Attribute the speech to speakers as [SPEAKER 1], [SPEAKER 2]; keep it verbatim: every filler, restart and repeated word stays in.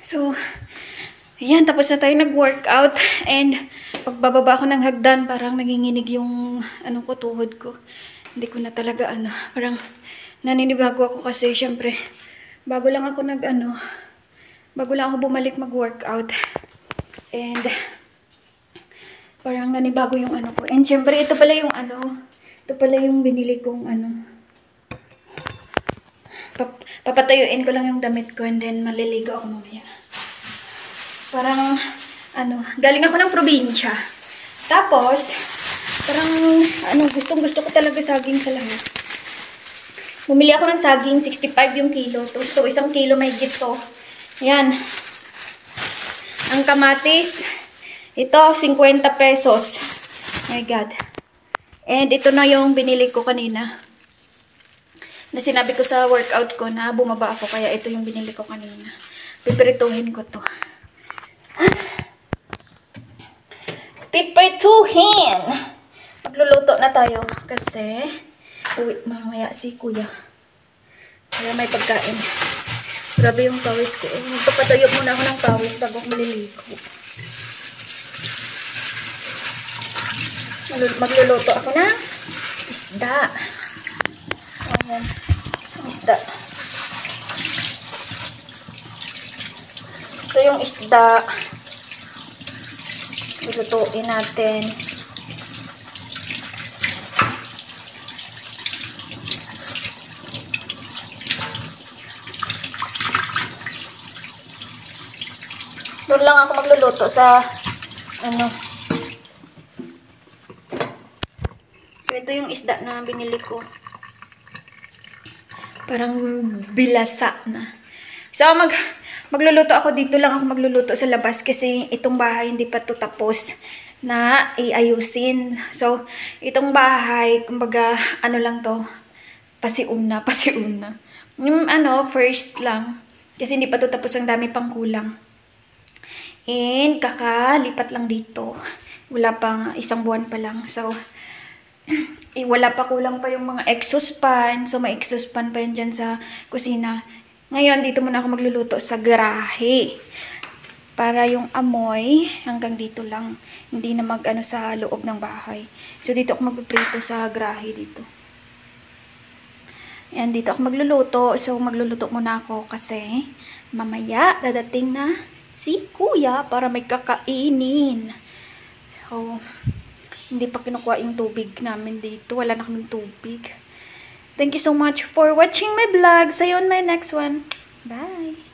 [SPEAKER 1] So, ayan, tapos na tayo nag-workout. And, pagbababa ko ng hagdan, parang nanginginig yung, ano ko, tuhod ko. Hindi ko na talaga, ano, parang naninibago ako kasi, syempre, bago lang ako nag, ano, bago lang ako bumalik mag-workout. And, parang nanibago yung ano ko. And, syempre, ito pala yung, ano, ito pala yung binili kong, ano, pap papatayuin ko lang yung damit ko and then maliligo ako mamaya. Parang, ano, galing ako ng probinsya. Tapos, parang, ano, gustong gusto ko talaga saging sa lahat. Bumili ako ng saging, sixty-five yung kilo. So, isang kilo may gito. Ayan. Ang kamatis, ito, fifty pesos. My God. And ito na yung binili ko kanina. Na sinabi ko sa workout ko na bumaba ako, kaya ito yung binili ko kanina. Pipirituhin ko to. Pipirituhin! Magluluto na tayo kasi uwi mamaya si kuya. Kaya may pagkain. Grabe yung pawis ko. Magpapatayo muna ako ng pawis bago ako maliligo. Magluluto ako ng isda. Ayan. Isda. Ito yung isda. Lutuin natin. Doon lang ako magluluto sa ano. So ito yung isda na binili ko. Parang bilasa na. So mag magluluto ako dito lang ako magluluto sa labas kasi itong bahay hindi pa to tapos na iayusin. So itong bahay kumbaga ano lang to, pasiuna, pasiuna. Yung ano first lang kasi hindi pa to tapos, ang dami pang kulang. And kakalipat lang dito. Wala pang isang buwan pa lang. So eh, wala pa, kulang pa yung mga exhaust fan. So may exhaust fan pa yan dyan sa kusina. Ngayon, dito muna ako magluluto sa garahe. Para yung amoy, hanggang dito lang. Hindi na mag-ano sa loob ng bahay. So, dito ako magpiprito sa garahe dito. Ayan, dito ako magluluto. So, magluluto muna ako kasi mamaya, dadating na si kuya para may kakainin. So, hindi pa kinukuha yung tubig namin dito. Wala na kaming tubig. Thank you so much for watching my vlog. See you on my next one. Bye!